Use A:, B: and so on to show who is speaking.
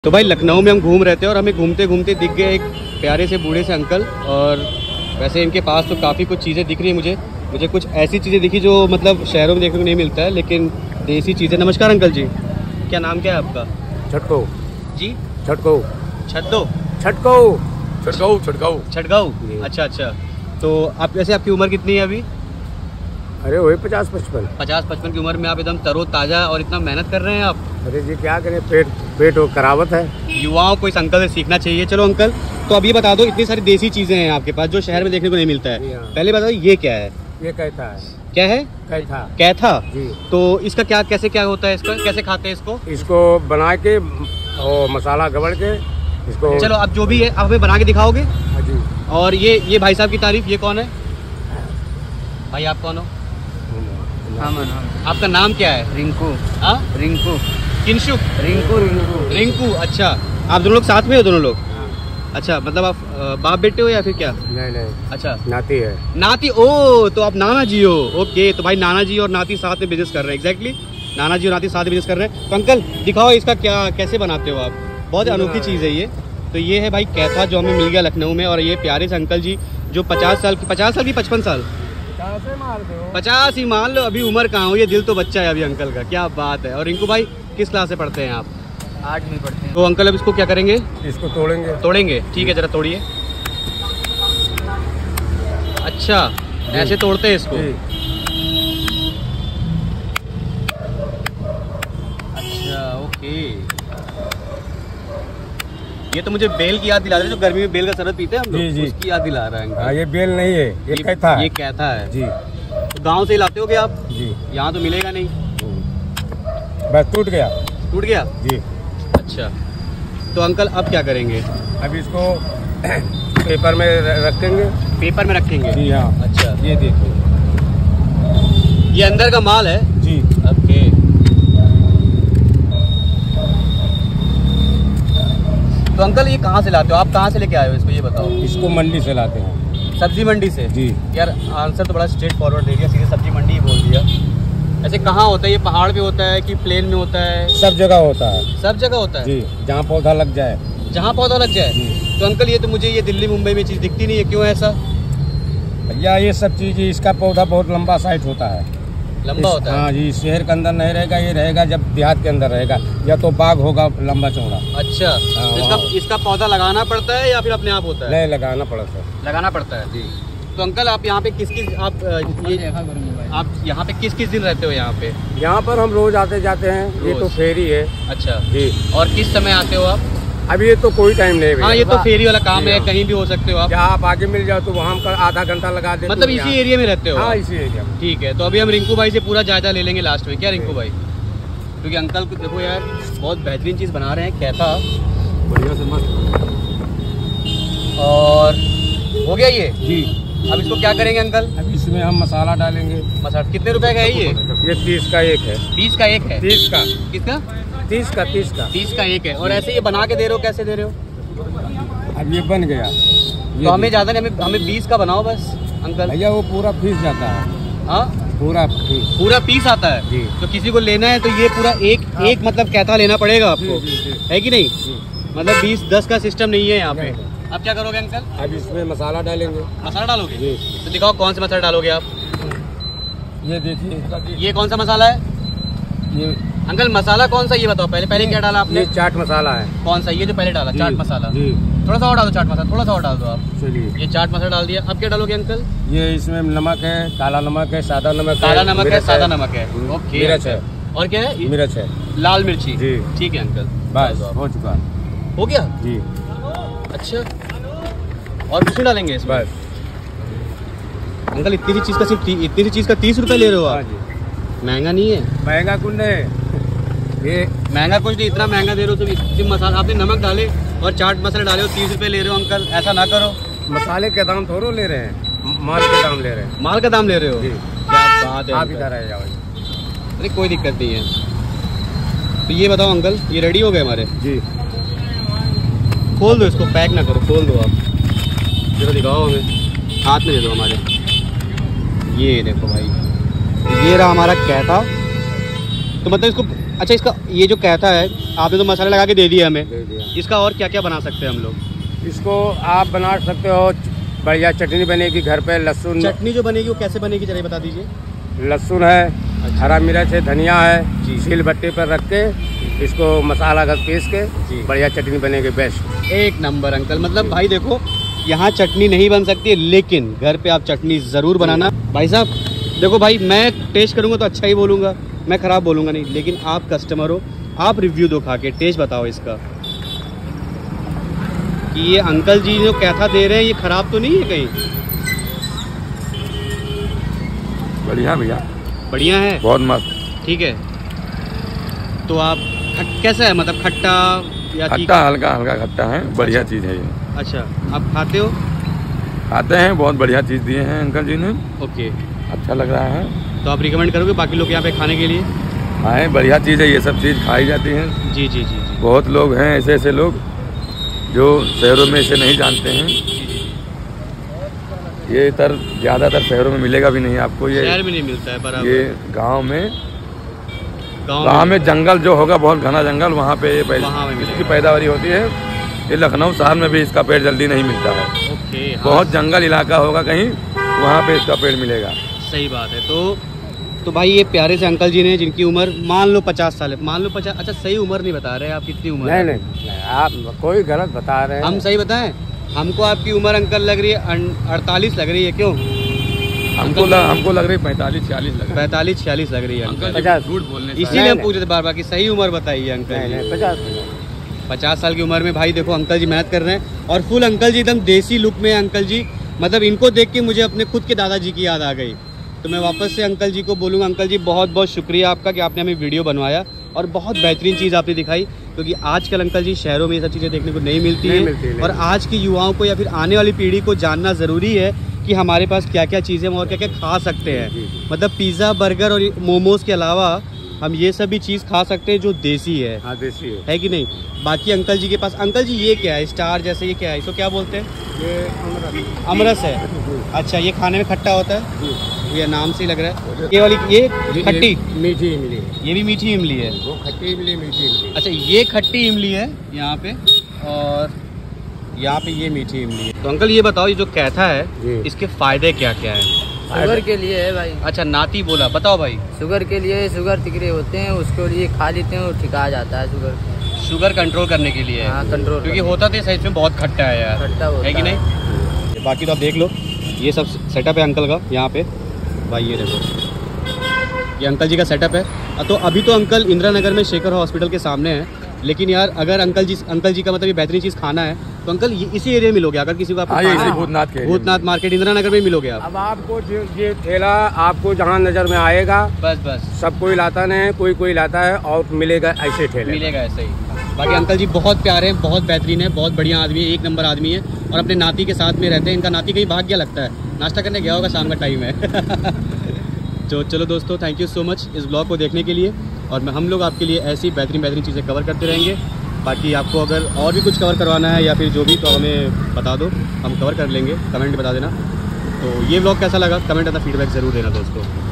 A: तो भाई लखनऊ में हम घूम रहे थे और हमें घूमते घूमते दिख गए एक प्यारे से बूढ़े से अंकल। और वैसे इनके पास तो काफ़ी कुछ चीज़ें दिख रही हैं मुझे कुछ ऐसी चीज़ें दिखी जो मतलब शहरों में देखने को नहीं मिलता है, लेकिन देसी चीज़ें। नमस्कार अंकल जी, क्या नाम क्या है आपका?
B: छटको
A: जी,
B: छटको
A: छद्दो
B: छटको छटकाऊ छटकाऊ
A: छटगाऊ। अच्छा अच्छा, तो आप वैसे आपकी उम्र कितनी है अभी?
B: अरे वही 50-55।
A: 50-55 की उम्र में आप एकदम तरोताज़ा और इतना मेहनत कर रहे हैं आप।
B: अरे जी क्या करें, पेट वो करावत है।
A: युवाओं को इस अंकल से सीखना चाहिए। चलो अंकल, तो अब ये बता दो, इतनी सारी देसी चीज़ें हैं आपके पास जो शहर में देखने को नहीं मिलता है, पहले बताओ ये क्या है?
B: ये कैथा है।
A: क्या है?
B: कैथा।
A: कैथा
B: जी।
A: तो इसका क्या होता है? इसका कैसे खाते हैं इसको?
B: इसको बना के और मसाला गबड़ के इसको।
A: चलो अब जो भी है आप हमें बना के दिखाओगे।
B: हाँ जी।
A: और ये भाई साहब की तारीफ, ये कौन है भाई? आप कौन हो? आपका नाम क्या है?
C: रिंकू।
A: हाँ,
C: रिंकू।
A: किंशुक।
C: रिंकू
A: रिंकू। अच्छा, आप दोनों लोग साथ में हो? दोनों लोग? अच्छा, मतलब आप बाप बेटे हो या फिर क्या?
B: नहीं।
A: अच्छा,
B: नाती है।
A: नाती। ओ, तो आप नाना जी हो। ओके, तो भाई नाना जी और नाती साथ में बिजनेस कर रहे हैं। एग्जैक्टली, नाना जी और नाती साथ में बिजनेस कर रहे हैं। तो अंकल दिखाओ इसका कैसे बनाते हो आप? बहुत अनोखी चीज़ है ये। तो ये है भाई कैथा जो हमें मिल गया लखनऊ में। और ये प्यारे से अंकल जी जो 50 साल की 55 साल 50 ही मान लो, अभी उम्र कहाँ हो, ये दिल तो बच्चा है अभी अंकल का। क्या बात है। और रिंकू भाई किस क्लास से पढ़ते हैं आप?
C: 8वीं पढ़ते हैं।
A: तो अंकल अब इसको क्या करेंगे?
B: इसको तोड़ेंगे।
A: ठीक है, जरा तोड़िए। अच्छा, ऐसे तोड़ते हैं इसको? अच्छा, ओके। ये तो मुझे बेल की याद दिला रहा है, जो गर्मी में बेल का शरबत पीते हैं हम लोग, उसकी याद दिला रहा है अंकल।
B: हाँ, ये बेल नहीं है, ये कैथा है।
A: ये कैथा है
B: जी।
A: तो गांव से ही लाते होगे आप?
B: जी।
A: यहाँ तो मिलेगा नहीं।
B: बस टूट गया जी।
A: अच्छा, तो अंकल अब क्या करेंगे?
B: अब इसको पेपर में रखेंगे।
A: पेपर में रखेंगे?
B: जी हाँ।
A: अच्छा,
B: ये देखिए,
A: ये अंदर का माल है
B: जी।
A: ओके। तो अंकल ये कहाँ से लाते हो आप? कहाँ से लेके आए हो इसको, ये बताओ।
B: इसको मंडी से लाते हैं।
A: सब्जी मंडी से?
B: जी।
A: यार आंसर तो बड़ा स्ट्रेट फॉरवर्ड दे दिया, सीधे सब्जी मंडी ही बोल दिया। ऐसे कहाँ होता है ये? पहाड़ पे होता है कि प्लेन में होता है?
B: सब जगह होता है।
A: सब जगह होता है
B: जी, जहाँ पौधा लग जाए।
A: जहाँ पौधा लग जाए। तो अंकल ये तो मुझे ये दिल्ली मुंबई में चीज़ दिखती नहीं है, क्यों है ऐसा?
B: भैया ये सब चीज़, इसका पौधा बहुत लंबा साइज होता है।
A: लंबा होता है?
B: हाँ जी, शहर के अंदर नहीं रहेगा, ये रहेगा जब देहात के अंदर रहेगा, या तो बाग होगा लंबा चौड़ा।
A: अच्छा, तो इसका पौधा लगाना पड़ता है या फिर अपने आप होता है?
B: नहीं, लगाना पड़ता है।
A: लगाना पड़ता है जी। तो अंकल आप यहाँ पे आप यहाँ पे किस दिन रहते हो यहाँ पे?
B: यहाँ पर हम रोज आते जाते हैं, ये तो फेरी है।
A: अच्छा
B: जी।
A: और किस समय आते हो आप?
B: अभी ये तो कोई टाइम नहीं है।
A: हाँ, ये तो फेरी वाला काम है, कहीं भी हो सकते हो आप।
B: क्या आप आगे मिल जाओ तो वहाँ हम आधा घंटा लगा देते।
A: मतलब इसी एरिया में रहते हो?
B: हाँ, इसी एरिया में।
A: ठीक है, तो अभी हम रिंकू भाई से पूरा जायजा ले लेंगे लास्ट में। क्या रिंकू भाई? क्योंकि अंकल को देखो यार, बहुत बेहतरीन चीज़ बना रहे हैं, कैथा
B: बढ़िया से मस्त।
A: और हो गया ये
B: जी।
A: अब इसको क्या करेंगे अंकल?
B: अब इसमें हम मसाला डालेंगे।
A: मसाला कितने रुपए का है ये?
B: ये 30 का एक है।
A: 20 का एक है?
B: 30 का।
A: किसका?
B: 30 का 30 का
A: एक है। और ऐसे ये बना के दे रहे हो, कैसे दे रहे हो?
B: अब ये बन गया।
A: तो हमें ज़्यादा नहीं, हमें 20 का बनाओ बस अंकल।
B: भैया वो पूरा पीस जाता है।
A: हाँ,
B: पूरा
A: पीस आता है
B: जी।
A: तो किसी को लेना है तो ये पूरा एक मतलब कैथा लेना पड़ेगा आपको।
B: जी।
A: है कि नहीं? मतलब 20-10 का सिस्टम नहीं है यहाँ पे। अब क्या करोगे अंकल?
B: अब इसमें मसाला डालेंगे।
A: मसाला डालोगे
B: जी।
A: तो दिखाओ कौन सा मसाला डालोगे आप?
B: ये देखिए,
A: ये कौन सा मसाला है?
B: ये
A: अंकल मसाला कौन सा, ये बताओ पहले क्या डाला आपने?
B: ये चाट मसाला है।
A: कौन सा? ये जो पहले डाला चाट मसाला?
B: जी।
A: थोड़ा सा और डालो चाट मसाला, थोड़ा सा और डाल दो आप।
B: चलिए,
A: ये चाट मसाला डाल दिया। अब क्या डालोगे अंकल?
B: ये इसमें नमक है, काला नमक है, सादा नमक है।
A: काला नमक है, सादा नमक है। ओके।
B: मिर्च है।
A: और क्या है?
B: मिर्च है,
A: लाल मिर्ची।
B: जी।
A: ठीक है अंकल,
B: बस हो चुका।
A: हो गया
B: जी।
A: अच्छा, और कुछ नहीं डालेंगे इसमें?
B: बस
A: अंकल इतनी सी चीज़ का 30 रुपए ले रहे हो
B: हाँ
A: आप?
B: जी।
A: महंगा नहीं है?
B: महंगा कुछ नहीं, ये
A: महंगा कुछ नहीं, इतना महंगा दे रहे हो। सिर्फ मसाला आपने नमक डाले और चाट मसाला डाले और 30 रुपए ले रहे हो अंकल, ऐसा ना करो।
B: मसाले के दाम थोड़ो ले रहे हैं, माल के दाम ले रहे हैं।
A: माल का दाम ले रहे हो?
B: जी।
A: क्या बात है
B: आप
A: अंकल।
B: इधर आ जाओ।
A: अरे कोई दिक्कत नहीं है। तो ये बताओ अंकल, ये रेडी हो गए हमारे?
B: जी।
A: खोल दो इसको, पैक ना करो, खोल दो आप। जरा दिखाओ हमें, हाथ में दे दो हमारे। ये देखो भाई, ये रहा हमारा कैथा। तो मतलब इसको अच्छा, इसका ये जो कहता है आपने तो मसाला लगा के दे दिया हमें,
B: दे दिया।
A: इसका और क्या क्या बना सकते हैं हम लोग?
B: इसको आप बना सकते हो, बढ़िया चटनी बनेगी घर पे। लहसुन
A: चटनी जो बनेगी वो कैसे बनेगी जरा बता दीजिए।
B: लहसुन है, हरा मिर्च है, धनिया है,
A: जी।
B: सील बट्टे पर रख के इसको मसाला का पीस
A: जी।
B: के बढ़िया चटनी बनेगी, बेस्ट।
A: एक नंबर अंकल। मतलब भाई देखो, यहाँ चटनी नहीं बन सकती है, लेकिन घर पे आप चटनी ज़रूर बनाना। भाई साहब देखो भाई, मैं टेस्ट करूँगा तो अच्छा ही बोलूँगा, मैं ख़राब बोलूँगा नहीं, लेकिन आप कस्टमर हो, आप रिव्यू दो खा के, टेस्ट बताओ इसका कि ये अंकल जी जो कैथा दे रहे हैं ये ख़राब तो नहीं है कहीं?
B: बढ़िया भैया,
A: बढ़िया है,
B: बहुत मस्त।
A: ठीक है। तो आप कैसा है, मतलब खट्टा या
B: खट्टा, हल्का हल्का खट्टा है, बढ़िया चीज़ है ये।
A: अच्छा, आप खाते हो?
B: खाते हैं, बहुत बढ़िया चीज़ दिए हैं अंकल जी ने,
A: ओके।
B: अच्छा लग रहा है।
A: तो आप रिकमेंड करोगे बाकी लोग यहाँ पे खाने के लिए?
B: आए, बढ़िया चीज़ है, ये सब चीज़ खाई जाती है।
A: जी जी जी जी
B: बहुत लोग हैं ऐसे ऐसे लोग जो शहरों में इसे नहीं जानते हैं। ये इधर ज़्यादातर शहरों में मिलेगा भी नहीं आपको, ये
A: शहर में नहीं मिलता है बराबर।
B: ये गांव में जंगल जो होगा, बहुत घना जंगल, वहाँ पे ये
A: वहाँ में
B: इसकी पैदावारी होती है। ये लखनऊ शहर में भी इसका पेड़ जल्दी नहीं मिलता है।
A: ओके, हाँ,
B: बहुत जंगल इलाका होगा कहीं, वहाँ पे इसका पेड़ मिलेगा।
A: सही बात है। तो भाई ये प्यारे से अंकल जी ने, जिनकी उम्र मान लो 50 साल है, मान लो 50। अच्छा, सही उम्र नहीं बता रहे आप, कितनी उम्र है?
B: नहीं, आप कोई गलत बता रहे हैं।
A: हम सही बताएं? हमको आपकी उम्र अंकल लग रही है 48 लग रही है, क्यों?
B: हमको लग रही है 45-46 लग रही है।
A: 45-46 लग रही है अंकल।
B: 50 झूठ बोलने से।
A: इसीलिए हम पूछ रहे थे बार बार कि सही उम्र बताइए अंकल जी। 50 साल की उम्र में भाई देखो अंकल जी मेहनत कर रहे हैं, और फुल अंकल जी एकदम देसी लुक में अंकल जी। मतलब इनको देख के मुझे अपने खुद के दादाजी की याद आ गई। तो मैं वापस से अंकल जी को बोलूँगा, अंकल जी बहुत बहुत शुक्रिया आपका कि आपने हमें वीडियो बनवाया और बहुत बेहतरीन चीज़ आपने दिखाई, क्योंकि आजकल अंकल जी शहरों में ये सब चीज़ें देखने को नहीं मिलती हैं। और आज की युवाओं को या फिर आने वाली पीढ़ी को जानना ज़रूरी है कि हमारे पास क्या क्या चीज़ें हम और क्या क्या खा सकते हैं। मतलब पिज़्ज़ा, बर्गर और मोमोज़ के अलावा हम ये सब भी चीज़ खा सकते हैं जो देसी है।
B: हाँ, देसी
A: है कि नहीं? बाकी अंकल जी के पास, अंकल जी ये क्या है, स्टार जैसे ये क्या है, इसको क्या बोलते हैं?
B: ये
A: अमरस है। अच्छा, ये खाने में खट्टा होता है, ये नाम से ही लग रहा है। ये वाली ये खट्टी
B: मीठी इमली,
A: ये भी मीठी इमली है।
B: वो खट्टी इमली, मीठी इमली।
A: अच्छा, ये खट्टी इमली है यहाँ पे, और यहाँ पे ये मीठी इमली है। तो अंकल ये बताओ, ये जो कैथा है इसके फायदे क्या क्या है?
C: शुगर के लिए है भाई।
A: अच्छा, नाती बोला, बताओ भाई।
C: शुगर के लिए, शुगर तिकड़े होते हैं, उसके लिए खा लेते हैं, वो ठिका जाता है। शुगर
A: कंट्रोल करने के लिए।
C: हाँ, कंट्रोल,
A: क्योंकि होता तो सच में बहुत खट्टा है यार,
C: खट्टा होता
A: है कि नहीं? बाकी तो आप देख लो, ये सब सेटअप है अंकल का यहाँ पे। भाई ये देखो, ये अंकल जी का सेटअप है। तो अभी तो अंकल इंदिरा नगर में शेखर हॉस्पिटल के सामने है, लेकिन यार अगर अंकल जी का मतलब ये बेहतरीन चीज़ खाना है तो अंकल ये इसी एरिया में मिलोगे। अगर किसी को भूतनाथ मार्केट इंदिरा नगर में मिलोगे आप।
B: अब आपको ये ठेला आपको जहाँ नजर में आएगा,
A: बस
B: सब कोई लाता नहीं है, कोई लाता है और मिलेगा ऐसे ठेले,
A: मिलेगा ऐसे ही। बाकी अंकल जी बहुत प्यारे हैं, बहुत बेहतरीन है, बहुत बढ़िया आदमी है, एक नंबर आदमी है, और अपने नाती के साथ में रहते हैं। इनका नाती कहीं भाग गया लगता है, नाश्ता करने गया होगा, शाम का टाइम है। तो चलो दोस्तों, थैंक यू सो मच इस ब्लॉग को देखने के लिए, और हम लोग आपके लिए ऐसी बेहतरीन चीज़ें कवर करते रहेंगे। बाकी आपको अगर और भी कुछ कवर करवाना है या फिर जो भी, तो हमें बता दो, हम कवर कर लेंगे, कमेंट में बता देना। तो ये ब्लॉग कैसा लगा कमेंट अपना फीडबैक ज़रूर देना दोस्तों।